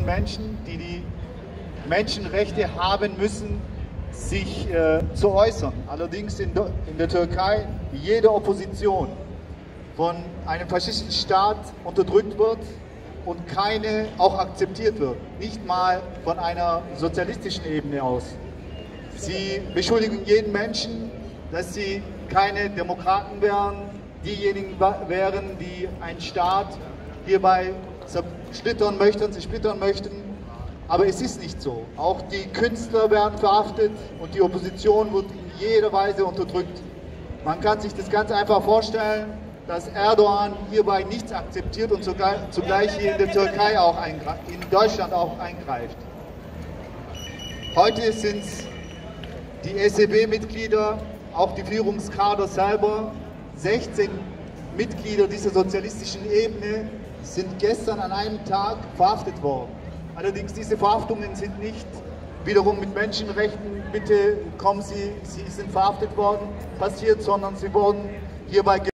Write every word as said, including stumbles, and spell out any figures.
Menschen, die die Menschenrechte haben müssen, sich äh, zu äußern. Allerdings in, in der Türkei jede Opposition von einem faschistischen Staat unterdrückt wird und keine auch akzeptiert wird, nicht mal von einer sozialistischen Ebene aus. Sie beschuldigen jeden Menschen, dass sie keine Demokraten wären, diejenigen wären, die einen Staat hierbei zersplittern möchten, zersplittern möchten. Aber es ist nicht so. Auch die Künstler werden verhaftet und die Opposition wird in jeder Weise unterdrückt. Man kann sich das ganz einfach vorstellen, dass Erdogan hierbei nichts akzeptiert und zugleich hier in der Türkei auch eingreift, in Deutschland auch eingreift. Heute sind es die S E B-Mitglieder, auch die Führungskader selber, sechzehn Mitglieder dieser sozialistischen Ebene sind gestern an einem Tag verhaftet worden. Allerdings diese Verhaftungen sind nicht wiederum mit Menschenrechten, bitte kommen Sie, Sie sind verhaftet worden, passiert, sondern sie wurden hierbei